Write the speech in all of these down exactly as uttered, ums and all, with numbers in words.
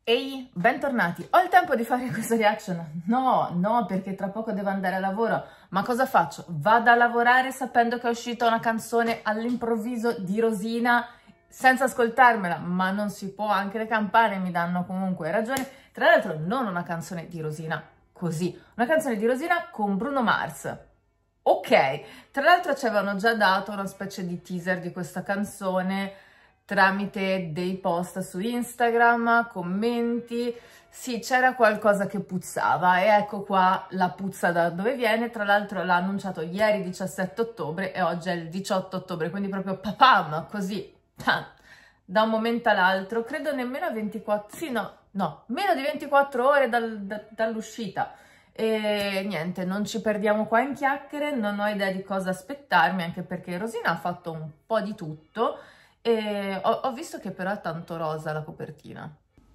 Ehi, bentornati. Ho il tempo di fare questa reaction? No, no, perché tra poco devo andare a lavoro. Ma cosa faccio? Vado a lavorare sapendo che è uscita una canzone all'improvviso di Rosina senza ascoltarmela, ma non si può, anche le campane mi danno comunque ragione. Tra l'altro non una canzone di Rosina così, una canzone di Rosina con Bruno Mars. Ok, tra l'altro ci avevano già dato una specie di teaser di questa canzone tramite dei post su Instagram, commenti. Sì, c'era qualcosa che puzzava e ecco qua la puzza da dove viene. Tra l'altro l'ha annunciato ieri diciassette ottobre e oggi è il diciotto ottobre, quindi proprio papam, così, da un momento all'altro, credo nemmeno a ventiquattro, sì no, no, meno di ventiquattro ore dal, da, dall'uscita. E niente, non ci perdiamo qua in chiacchiere, non ho idea di cosa aspettarmi, anche perché Rosina ha fatto un po' di tutto. E ho, ho visto che però è tanto rosa la copertina.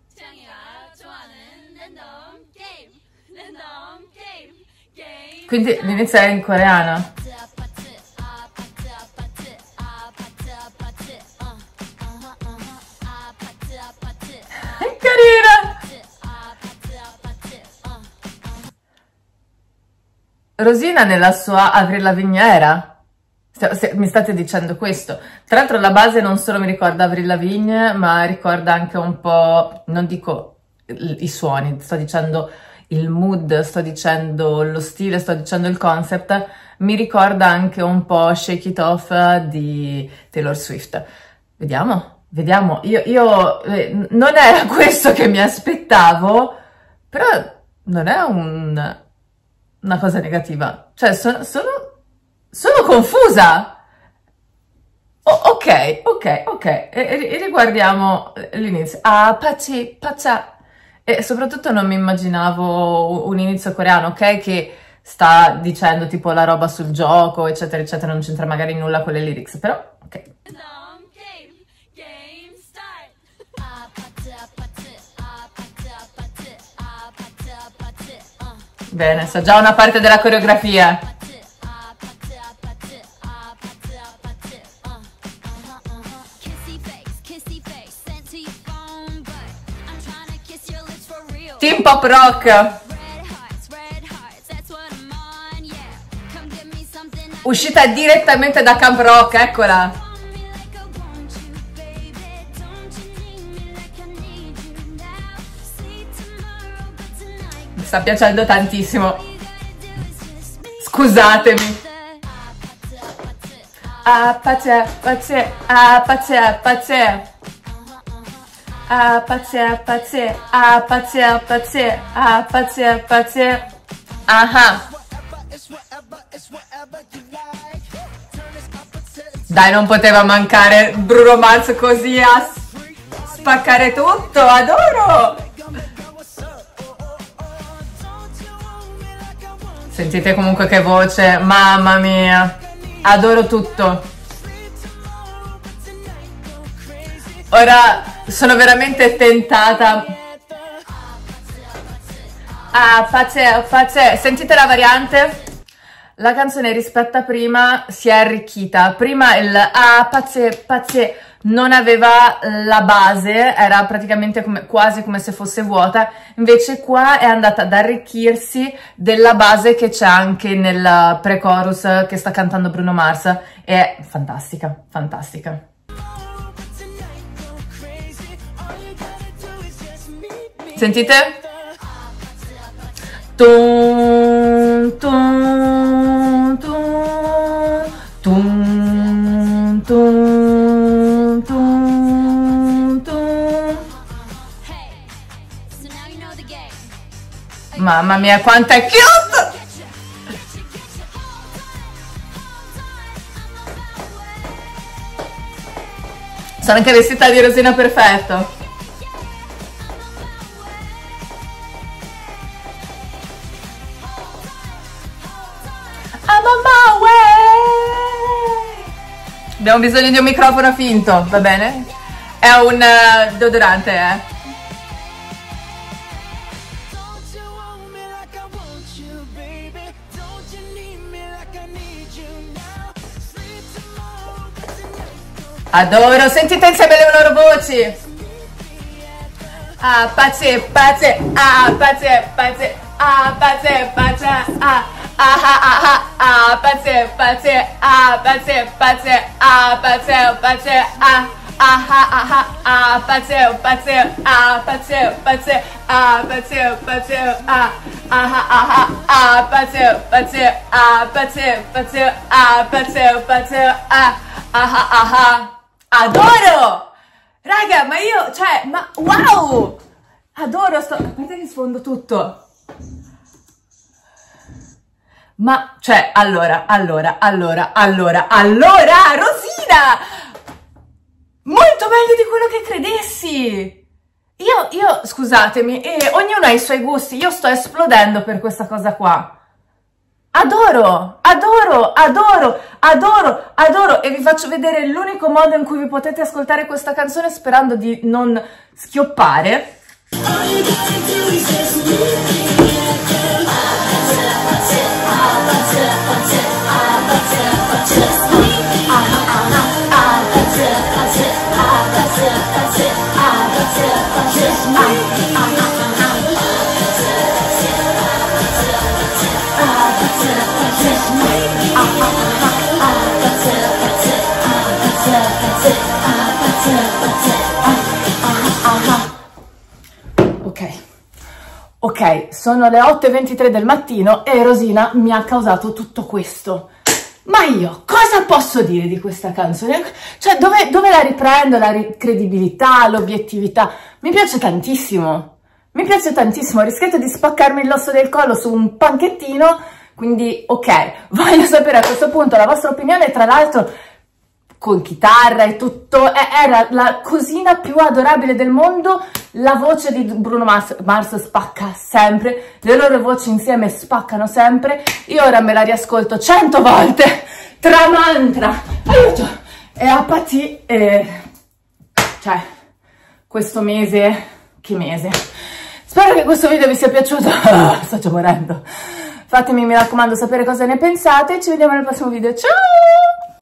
Quindi l'inizio è in coreano. È carina! Rosina nella sua Avril Lavigne era? Se mi state dicendo questo. Tra l'altro la base non solo mi ricorda Avril Lavigne, ma ricorda anche un po', non dico i suoni, sto dicendo il mood, sto dicendo lo stile, sto dicendo il concept, mi ricorda anche un po' Shake It Off di Taylor Swift. Vediamo, vediamo. Io, io eh, non era questo che mi aspettavo, però non è un, una cosa negativa. Cioè, sono... sono Sono confusa! Oh, ok, ok, ok. E, e riguardiamo l'inizio. Ah, paci, paccia. E soprattutto non mi immaginavo un inizio coreano, ok? Che sta dicendo tipo la roba sul gioco, eccetera, eccetera. Non c'entra magari nulla con le lyrics, però, ok. Bene, sa già una parte della coreografia. Team Pop Rock, uscita direttamente da Camp Rock, eccola. Mi sta piacendo tantissimo, scusatemi. Ah, pace, pace, ah, pace, pace. Ah, pace, pace, ah, pace, pace, ah, pace, pace. Ah, dai, non poteva mancare Bruno Mars così a spaccare tutto, adoro! Sentite comunque che voce, mamma mia, adoro tutto. Ora sono veramente tentata. Ah, pace, pace. Sentite la variante? La canzone rispetto a prima si è arricchita. Prima il ah, pace, pace non aveva la base, era praticamente come, quasi come se fosse vuota. Invece qua è andata ad arricchirsi della base che c'è anche nel pre-chorus che sta cantando Bruno Mars. È fantastica, fantastica. Sentite? Tum, tum, tum, tum, tum, tum, tum. Mamma mia, quanto è cute! Sono anche vestita di Rosina perfetto. Abbiamo bisogno di un microfono finto, va bene? È un uh, deodorante, eh? Adoro, sentite insieme le loro voci! ah, pace, pace, ah, pace, pace, ah, pace, pace, ah, ah, ah, ah, ah, pace, pace, ah, pace, pace, ah, pace, pace, ah, ah, ah, ah, ah, pace, pace, ah, pace, pace, ah, pace, pace, ah, ah, ah, ah, pace, pace, ah, pace, pace, ah, pace, pace, ah, ah, ah, ah, adoro! Raga, ma io, cioè, ma wow! Adoro, sto... a parte che sfondo tutto. Ma, cioè, allora, allora, allora, allora, allora, Rosina! Molto meglio di quello che credessi! Io, io, scusatemi, eh, ognuno ha i suoi gusti, io sto esplodendo per questa cosa qua. Adoro, adoro, adoro, adoro, adoro e vi faccio vedere l'unico modo in cui vi potete ascoltare questa canzone sperando di non schioppare. Ok, ok, sono le otto e ventitré del mattino e Rosina mi ha causato tutto questo. Ma io cosa posso dire di questa canzone? Cioè, dove, dove la riprendo? La ri- credibilità, l'obiettività? Mi piace tantissimo, mi piace tantissimo. Rischio di spaccarmi l'osso del collo su un panchettino, quindi ok, voglio sapere a questo punto la vostra opinione. Tra l'altro con chitarra e tutto, era la cosina più adorabile del mondo. La voce di Bruno Mars, Mars spacca sempre, le loro voci insieme spaccano sempre. Io ora me la riascolto cento volte, tra mantra, aiuto, e apati, e cioè, questo mese, che mese. Spero che questo video vi sia piaciuto, sto già morendo. Fatemi, mi raccomando, sapere cosa ne pensate, ci vediamo nel prossimo video, ciao!